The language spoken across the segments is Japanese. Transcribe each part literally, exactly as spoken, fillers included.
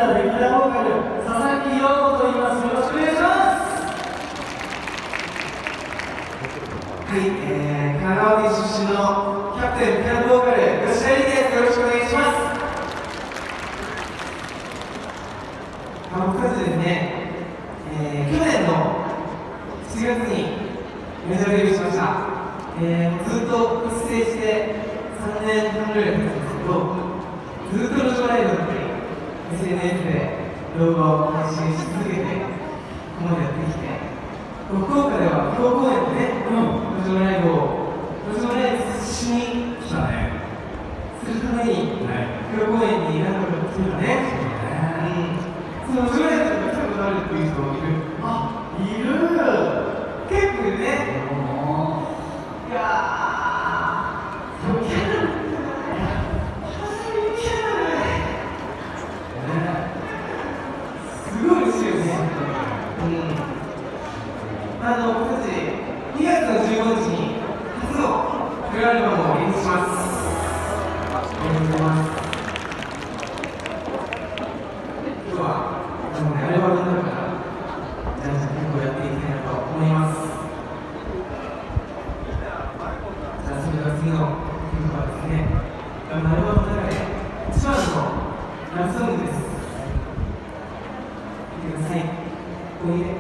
ーレギュラーボーカル佐々木陽子と言います。よろしくお願いします。はい、えー、神奈川県出身のキャプテンピアノボーカル吉田ゆりです。よろしくお願いします。まあ、僕たちですね、えー、去年のしちがつにメジャーデビューしました。えー、ずっと結成してさんねんはんぐらい経ったんですけど、ずっと路上ライブだったり エスエヌエス で動画を配信し続けてここまでやってきて、福岡では今日公演でね、うん、路上ライブを路上ライブしに来たねするために、はい、今日公演に何度か来てたね。そうね、うん、その路上ライブとか来たことあるっていう人いる？あ、いる、結構いるね。いやー、そうキャラすごいですよね。うん、あの僕たちにがつのじゅうごにちに初のフルアルバムをリリースします。ありがとうございます。今日はこの、ね、アルバムの中からじゃんじゃん曲をやっていきたいなと思います。じゃあそれでは次の曲はですね、アルバムの中で一番のラブソングです。見てください。おいで。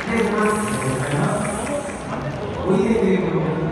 ありがとうございます。おいでということで